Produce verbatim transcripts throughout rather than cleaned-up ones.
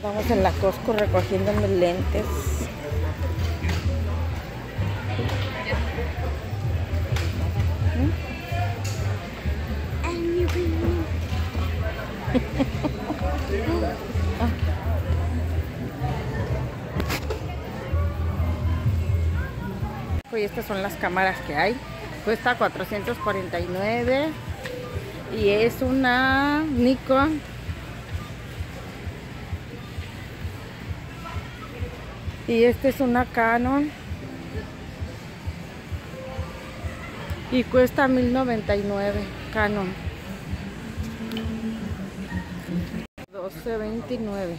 Vamos en la Costco recogiendo mis lentes. Y estas son las cámaras que hay. Cuesta cuatrocientos cuarenta y nueve y es una Nikon. Y esta es una Canon y cuesta mil noventa y nueve. Canon doce veintinueve.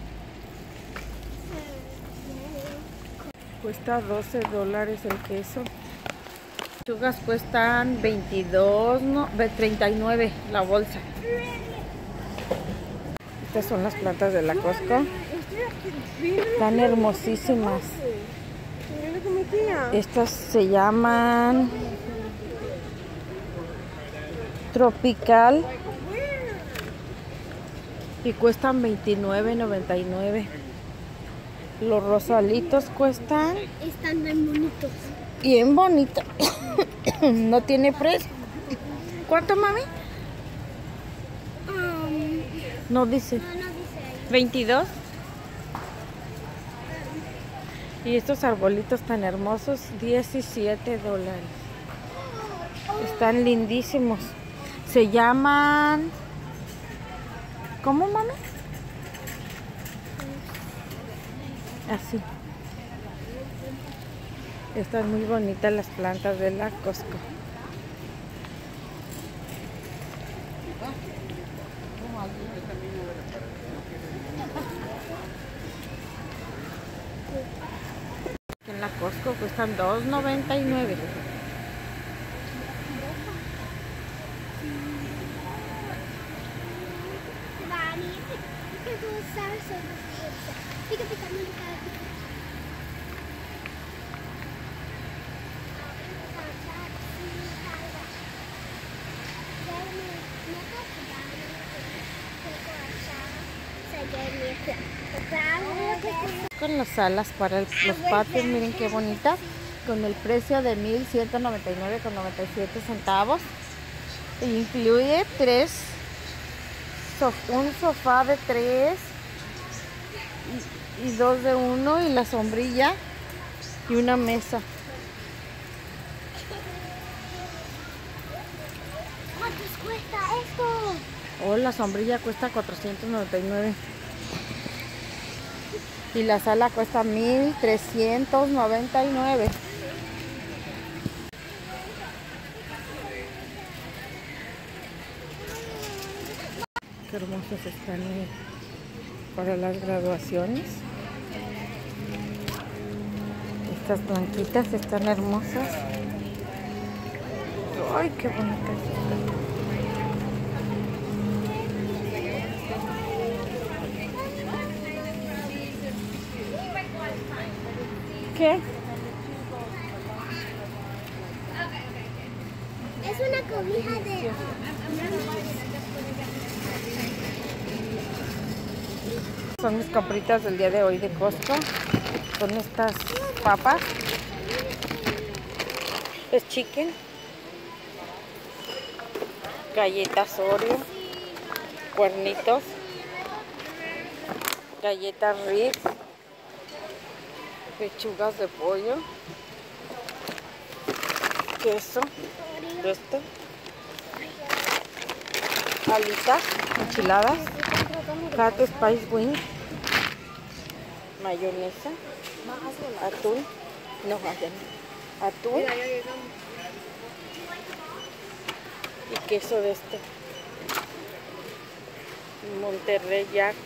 Cuesta doce dólares el queso. Lechugas cuestan veintidós, no, treinta y nueve la bolsa. Estas son las plantas de la Costco. Están hermosísimas. Estas se llaman Tropical y cuestan veintinueve noventa y nueve. Los rosalitos cuestan. Están bien bonitos. Bien bonito. No tiene precio. ¿Cuánto, mami? Um, No dice. no, no dice ahí. veintidós. Y estos arbolitos tan hermosos, diecisiete dólares. Están lindísimos. Se llaman... ¿Cómo, mami? Así. Están muy bonitas las plantas de la Costco. En la Costco cuestan dos noventa y nueve. Con las alas para el, los patios, miren qué bonitas, con el precio de mil ciento noventa y nueve con noventa y siete centavos. E incluye tres, sof, un sofá de tres y, y dos de uno, y la sombrilla y una mesa. ¿Cuánto cuesta esto? Oh, la sombrilla cuesta cuatrocientos noventa y nueve. Y la sala cuesta mil trescientos noventa y nueve. Qué hermosos están eh, para las graduaciones. Estas blanquitas están hermosas. Ay, qué bonitas están. ¿Qué? Es una cobija de... Son mis compritas del día de hoy de Costco. Son estas papas. Es chicken. Galletas Oreo. Cuernitos. Galletas Ritz. Pechugas de pollo, queso, esto, alitas, enchiladas, Cat Spice Wings, mayonesa, atún, no, atún y queso de este, Monterrey Jack.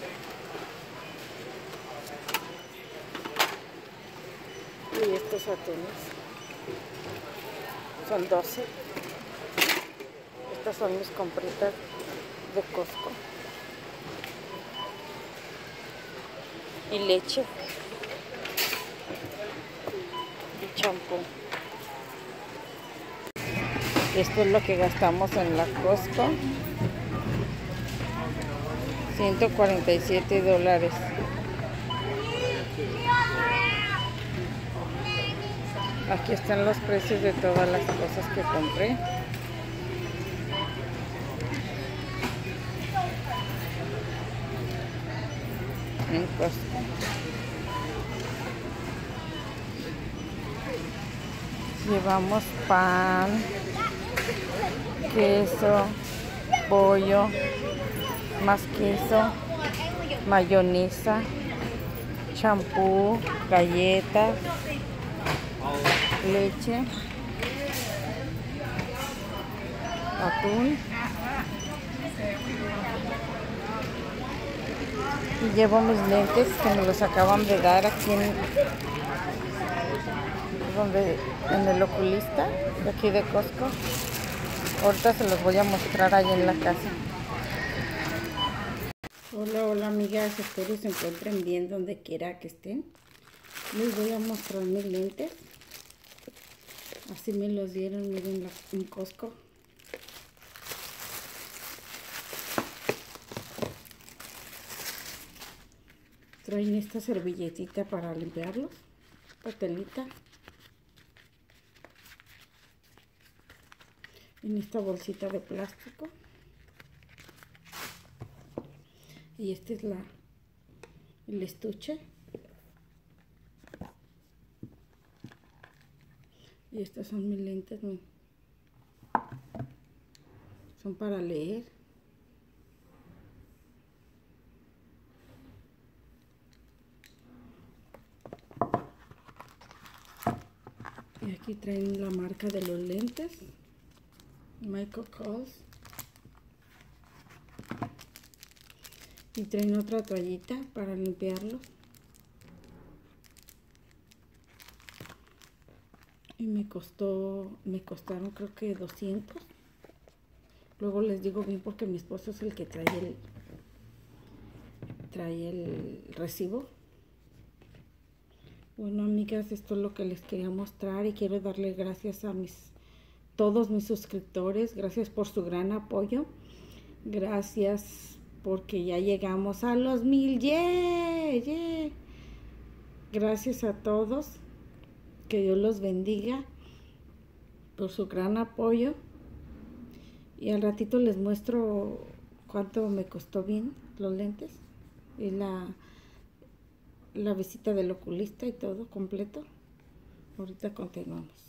Y estos atunes son doce. Estas son mis compritas de Costco. Y leche. Y champú. Esto es lo que gastamos en la Costco. ciento cuarenta y siete dólares. Aquí están los precios de todas las cosas que compré. En Costco. Llevamos pan, queso, pollo, más queso, mayonesa, champú, galletas, leche, atún. Y llevo mis lentes que me los acaban de dar aquí en, donde, en el oculista de aquí de Costco. Ahorita se los voy a mostrar ahí en la casa. Hola, hola amigas, espero se encuentren bien donde quiera que estén. Les voy a mostrar mis lentes. Así me los dieron, miren, en Costco. Traen esta servilletita para limpiarlos, papelita. En esta bolsita de plástico. Y este es la el estuche. Y estos son mis lentes. Son para leer. Y aquí traen la marca de los lentes. Michael Kors. Y traen otra toallita para limpiarlos. Y me costó, me costaron creo que doscientos. Luego les digo bien porque mi esposo es el que trae el, trae el recibo. Bueno, amigas, esto es lo que les quería mostrar y quiero darle gracias a mis todos mis suscriptores. Gracias por su gran apoyo. Gracias porque ya llegamos a los mil. ¡Yeah! ¡Yeah! Gracias a todos. Que Dios los bendiga por su gran apoyo. Y al ratito les muestro cuánto me costó bien los lentes. Y la, la visita del oculista y todo completo. Ahorita continuamos.